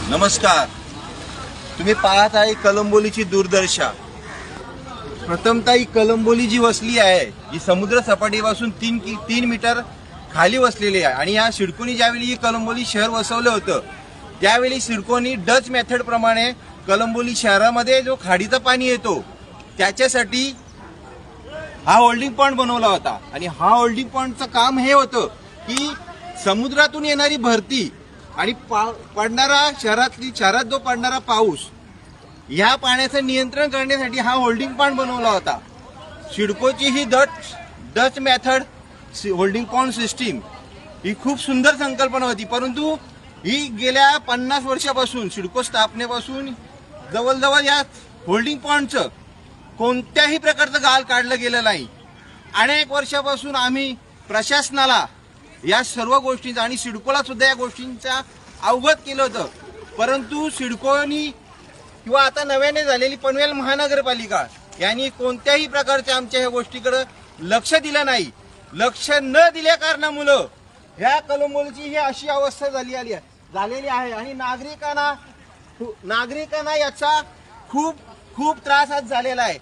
नमस्कार, तुम्ही पाहत आहे कलंबोलीची दूरदर्शा। प्रथमतः ही कलंबोली जी वसली आहे जी समुद्र सपाटीपासून 3 मीटर खाली वसलेली आहे आणि या सिडकोनी ज्यावेळी ही कलंबोली शहर वसवलं होतं त्यावेळी सिडकोनी डच मेथड प्रमाणे कलंबोली शहरामध्ये जो खाडीचं पाणी येतो त्याच्यासाठी हा होल्डिंग पॉइंट बनवला होता आणि हा होल्डिंग पॉइंटचं काम हे होतं की समुद्रातून येणारी भरती आणि पडणारा शहरात जो पडणारा पाऊस या पाण्याचं नियंत्रण करण्यासाठी हा होल्डिंग पॉइंट बनवला होता। सिडकोची ही Dutch method holding point system ही खूप सुंदर संकल्पना होती, परंतु ही गेल्या 50 वर्षापासून सिडको स्थापनेपासून जवळजवळ या होल्डिंग पॉइंटचं कोणत्याही प्रकारचं गाळ काढलं गेलं नाही। अनेक वर्षापासून आम्ही प्रशासनाला या सर्व गोष्टींचा आणि सिडकोला सुद्धा या गोष्टींचा अवगत केलं होतं, परंतु सिडकोनी किंवा आता नव्याने झालेली पनवेल महानगरपालिका यांनी कोणत्याही प्रकारच्या आमच्या ह्या गोष्टीकडे लक्ष दिलं नाही। लक्ष न दिल्या कारणामुळे ह्या कलंबोलीची ही अशी अवस्था झालेली आहे आणि नागरिकांना याचा खूप त्रास आज झालेला आहे।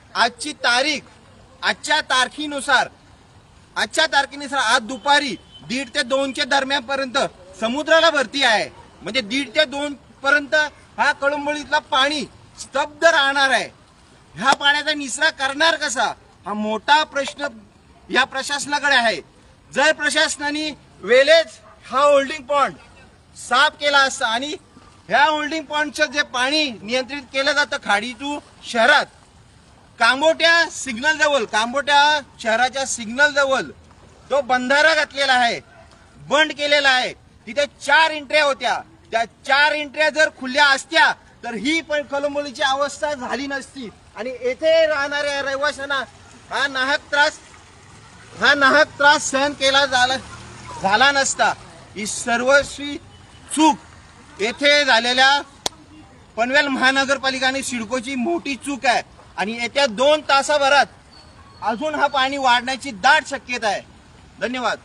आजच्या तारखेनुसार आज दुपारी 1:30 ते 2च्या दरम्यानपर्यंत समुद्राला भरती आहे, म्हणजे 1:30 ते 2 पर्यंत हा कळंबोलीतला पाणी स्तब्ध राहणार आहे। ह्या पाण्याचा निचरा करणार कसा हा मोठा प्रश्न या प्रशासनाकडे आहे। जर प्रशासनाने वेळेच हा होल्डिंग पॉइंट साफ केला असता आणि ह्या होल्डिंग पॉइंटचं जे पाणी नियंत्रित केलं जातं खाडीतून शहरात कांबोट्या शहराच्या सिग्नल जवळ तो बंधारा घातलेला आहे, बंद केलेला आहे। तिथे 4 एंट्र्या होत्या, त्या 4 एंट्र्या जर खुल्या असत्या तर ही पण कलंबोलीची अवस्था झाली नसती आणि येथे राहणाऱ्या रहिवाशांना हा नाहक त्रास सहन केला झाला नसता। ही सर्वस्वी चूक येथे झालेल्या पनवेल महानगरपालिका आणि सिडकोची मोठी चूक आहे आणि येत्या 2 तासाभरात अजून हा पाणी वाढण्याची दाट शक्यता आहे। धन्यवाद।